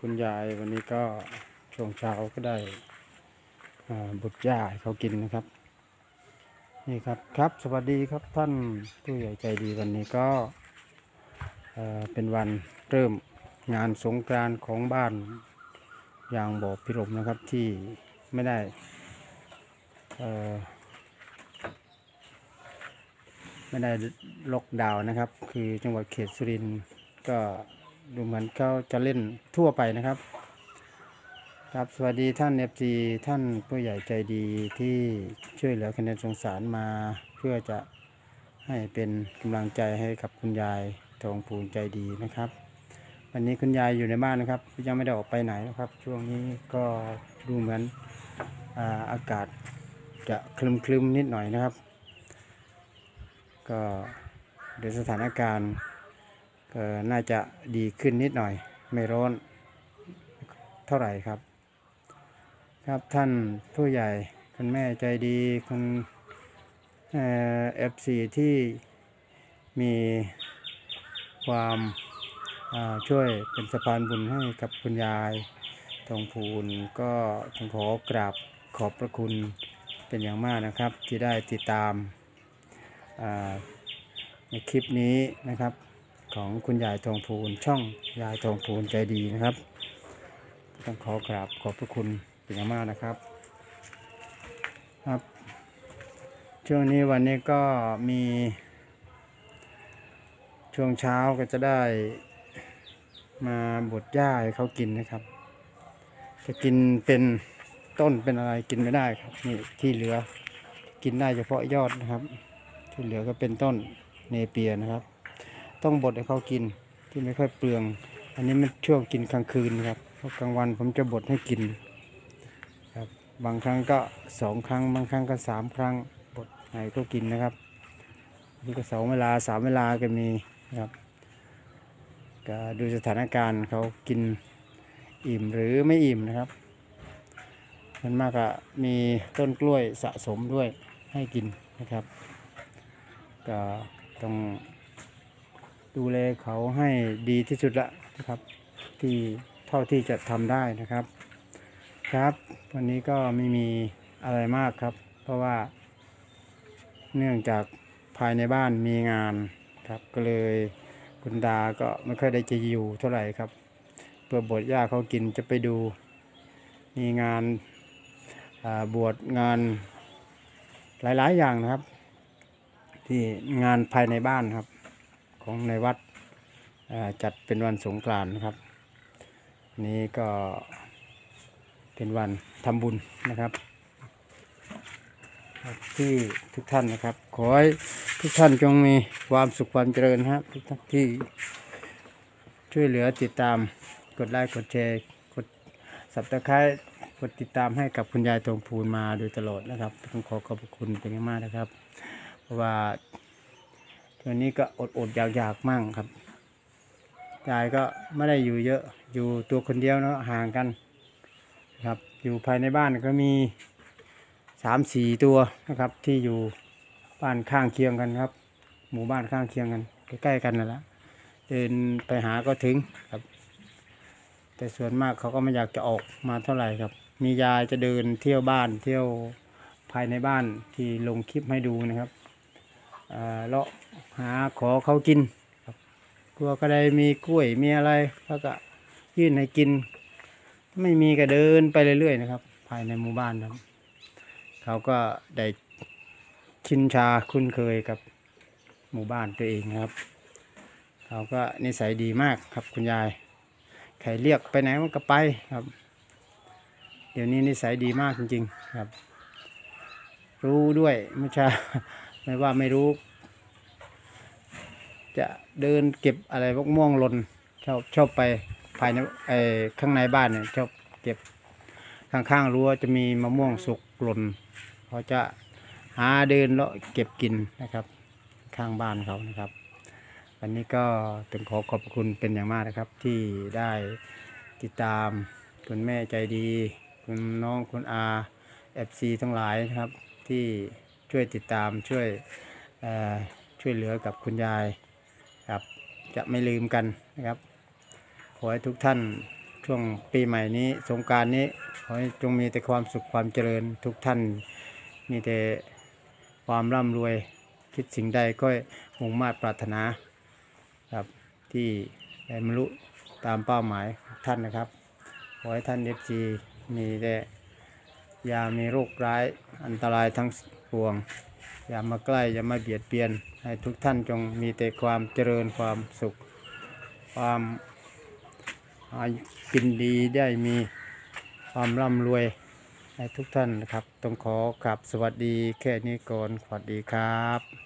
คุณยายวันนี้ก็ช่วงเช้าก็ได้บุตรหญ้าให้เขากินนะครับนี่ครับสวัสดีครับท่านผู้ใหญ่ใจดีวันนี้ก็เป็นวันเริ่มงานสงกรานต์ของบ้านยางบ่อพิรมนะครับที่ไม่ได้ล็อกดาวน์นะครับคือจังหวัดเขตสุรินทร์ก็ดูเหมือนเขาจะเล่นทั่วไปนะครับครับสวัสดีท่านFGท่านผู้ใหญ่ใจดีที่ช่วยเหลือคะแนนสงสารมาเพื่อจะให้เป็นกำลังใจให้กับคุณยายทองภูลใจดีนะครับวันนี้คุณยายอยู่ในบ้านนะครับยังไม่ได้ออกไปไหนนะครับช่วงนี้ก็ดูเหมือนอากาศจะคลึมๆนิดหน่อยนะครับก็โดยสถานการณ์ก็น่าจะดีขึ้นนิดหน่อยไม่ร้อนเท่าไหร่ครับท่านผู้ใหญ่คุณแม่ใจดีคุณFCที่มีความช่วยเป็นสะพานบุญให้กับคุณยายทองภูลก็ต้องขอกราบขอบพระคุณเป็นอย่างมากนะครับที่ได้ติดตามในคลิปนี้นะครับของคุณยายทองภูลช่องยายทองภูลใจดีนะครับต้องขอกราบขอบพระคุณเป็นอย่างมากนะครับช่วงนี้วันนี้ก็มีช่วงเช้าก็จะได้มาบดหญ้าให้เขากินนะครับจะกินเป็นต้นเป็นอะไรกินไม่ได้ครับนี่ที่เหลือกินได้เฉพาะยอดนะครับที่เหลือก็เป็นต้นเนเปียนะครับต้องบดให้เขากินที่ไม่ค่อยเปลืองอันนี้มันช่วงกินกลางคืนครับเพราะกลางวันผมจะบดให้กินครับบางครั้งก็2 ครั้งบางครั้งก็3 ครั้งบดให้เขากินนะครับนี่ก็2 เวลา3 เวลาก็มีครับก็ดูสถานการณ์เขากินอิ่มหรือไม่อิ่มนะครับมันมากก็มีต้นกล้วยสะสมด้วยให้กินนะครับก็ต้องดูแลเขาให้ดีที่สุดละนะครับที่เท่าที่จะทำได้นะครับวันนี้ก็ไม่มีอะไรมากครับเพราะว่าเนื่องจากภายในบ้านมีงานครับก็เลยคุณตาก็ไม่ค่อยได้จะอยู่เท่าไหร่ครับเพื่อบดหญ้าเขากินจะไปดูมีงานบวชงานหลายๆอย่างนะครับที่งานภายในบ้านครับของในวัดจัดเป็นวันสงกรานต์นะครับนี้ก็เป็นวันทำบุญนะครับที่ทุกท่านนะครับขอให้ทุกท่านจงมีความสุขความเจริญครับทุกท่านที่ช่วยเหลือติดตามกดไลค์กดแชร์กดSubscribeกดติดตามให้กับคุณยายทองภูลมาโดยตลอดนะครับต้องขอบคุณเป็นอย่างมากนะครับเพราะว่าวันนี้ก็อดอยากมั่งครับยายก็ไม่ได้อยู่เยอะอยู่ตัวคนเดียวเนาะห่างกันครับอยู่ภายในบ้านก็มี3-4 ตัวนะครับที่อยู่บ้านข้างเคียงกันครับหมู่บ้านข้างเคียงกันใกล้ๆกันนั่นแหละเดินไปหาก็ถึงครับแต่ส่วนมากเขาก็ไม่อยากจะออกมาเท่าไหร่ครับมียายจะเดินเที่ยวบ้านเที่ยวภายในบ้านที่ลงคลิปให้ดูนะครับเลาะหาขอเขากินครับกลัวก็ได้มีกล้วยมีอะไรเขาก็ยื่นให้กินไม่มีก็เดินไปเรื่อยๆนะครับภายในหมู่บ้านครับเขาก็ได้ชินชาคุ้นเคยกับหมู่บ้านตัวเองครับเขาก็นิสัยดีมากครับคุณยายใครเรียกไปไหนมันก็ไปครับเดี๋ยวนี้นิสัยดีมากจริงๆครับรู้ด้วยไม่ใช่ไม่ว่าไม่รู้จะเดินเก็บอะไรพวกม่วงหล่นชอบไปภายในข้างในบ้านเนี่ยชอบเก็บข้างๆรั้วจะมีมะม่วงสุกหล่นเขาจะหาเดินเลาะเก็บกินนะครับข้างบ้านเขานะครับวันนี้ก็ต้องขอบคุณเป็นอย่างมากนะครับที่ได้ติดตามคุณแม่ใจดีคุณน้องคุณFCทั้งหลายนะครับที่ช่วยติดตามช่วยเหลือกับคุณยายครับจะไม่ลืมกันนะครับขอให้ทุกท่านช่วงปีใหม่นี้สงกรานต์นี้ขอให้จงมีแต่ความสุขความเจริญทุกท่านมีแต่ความร่ำรวยคิดสิ่งใดก็มุ่งมา่ปรารถนาครับที่ได้บรรลุตามเป้าหมายของท่านนะครับขอให้ท่านFCมีแต่อย่ามีโรคร้ายอันตรายทั้งปวงอย่ามาใกล้อย่ามาเบียดเบียนให้ทุกท่านจงมีแต่ความเจริญความสุขความกินดีได้มีความร่ำรวยให้ทุกท่านนะครับต้องขอกราบสวัสดีแค่นี้ก่อนสวัสดีครับ